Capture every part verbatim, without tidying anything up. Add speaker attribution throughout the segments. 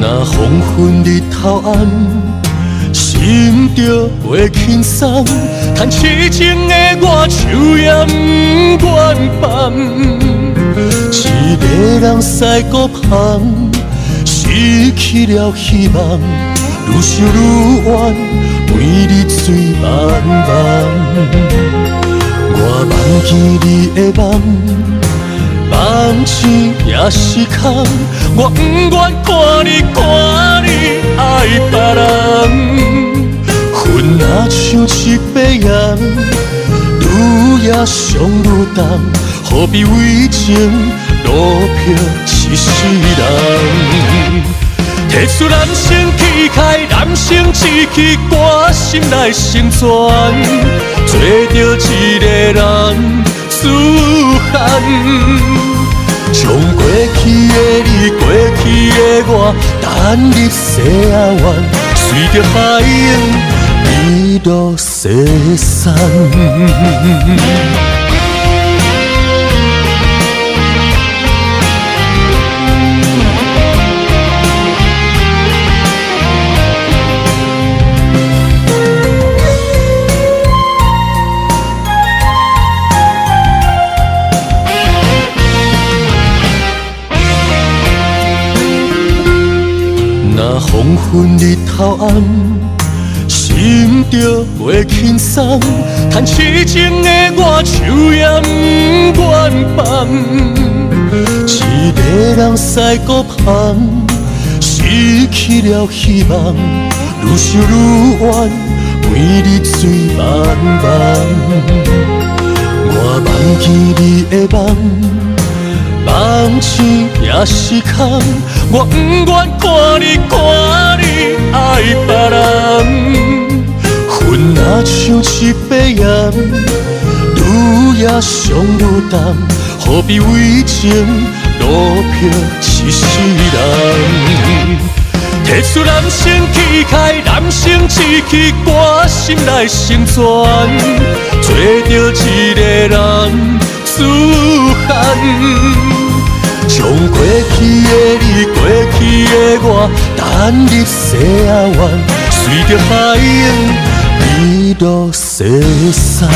Speaker 1: 若黄昏日头暗，心着会轻松，叹痴情的我手也不愿放。一个人驶过旁，失去了希望，愈想愈怨，每日醉茫茫。我梦见你的梦。 梦醒也是空，我不愿看你看你爱别人。云若像一杯烟，愈夜上愈重，何必为情路漂一世人？提出男生气概，男生志气，歌心内成全，做着一个人。 思憾，将过去的你、过去的我，等入西亚湾，随着海涌一路西散。若黄昏日头暗，心着会轻松，叹痴情的我手也不愿放。一个人驶过旁，失去了希望，愈想愈怨，每日醉茫茫。我梦见你的梦。 梦醒也是空，我不愿看你看你爱别人。云若像一杯烟，愈夜上愈重，何必为情路漂一世人？提出男生气概，男生志气，歌心内成全，做着一个人思憾。 将过去的你、过去的我，等入西亚湾，随着海涌一路西散。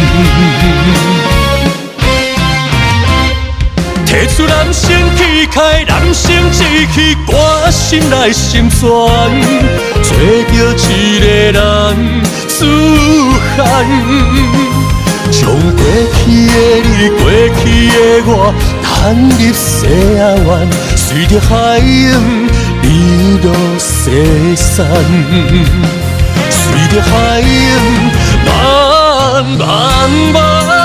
Speaker 1: 提出男生气概，男生志气，歌心内成全，做着一个人思憾。 将过去的你、过去的我，等入西亚湾，随着海涌一路西散，随着海涌慢慢慢。